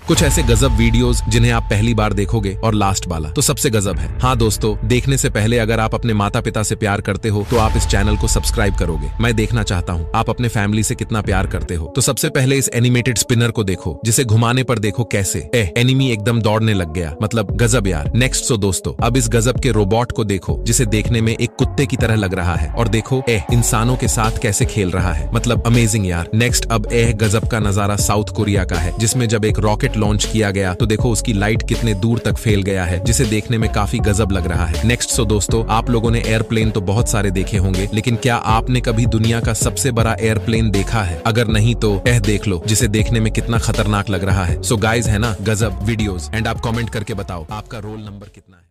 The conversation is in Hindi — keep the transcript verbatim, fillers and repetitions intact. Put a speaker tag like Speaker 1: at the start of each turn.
Speaker 1: कुछ ऐसे गजब वीडियोस जिन्हें आप पहली बार देखोगे और लास्ट वाला तो सबसे गजब है। हाँ दोस्तों, देखने से पहले अगर आप अपने माता पिता से प्यार करते हो तो आप इस चैनल को सब्सक्राइब करोगे। मैं देखना चाहता हूँ आप अपने फैमिली से कितना प्यार करते हो। तो सबसे पहले इस एनिमेटेड स्पिनर को देखो, जिसे घुमाने पर देखो कैसे ए एनिमी एकदम दौड़ने लग गया, मतलब गजब यार। नेक्स्ट सो दोस्तों, अब इस गजब के रोबोट को देखो जिसे देखने में एक कुत्ते की तरह लग रहा है, और देखो ए इंसानों के साथ कैसे खेल रहा है, मतलब अमेजिंग यार। नेक्स्ट अब ए गजब का नजारा साउथ कोरिया का है, जिसमें जब एक रॉकेट लॉन्च किया गया तो देखो उसकी लाइट कितने दूर तक फैल गया है, जिसे देखने में काफी गजब लग रहा है। नेक्स्ट सो दोस्तों, आप लोगों ने एयरप्लेन तो बहुत सारे देखे होंगे, लेकिन क्या आपने कभी दुनिया का सबसे बड़ा एयरप्लेन देखा है? अगर नहीं तो यह देख लो, जिसे देखने में कितना खतरनाक लग रहा है। सो गाइज, है ना गजब वीडियोस, एंड आप कमेंट करके बताओ आपका रोल नंबर कितना है।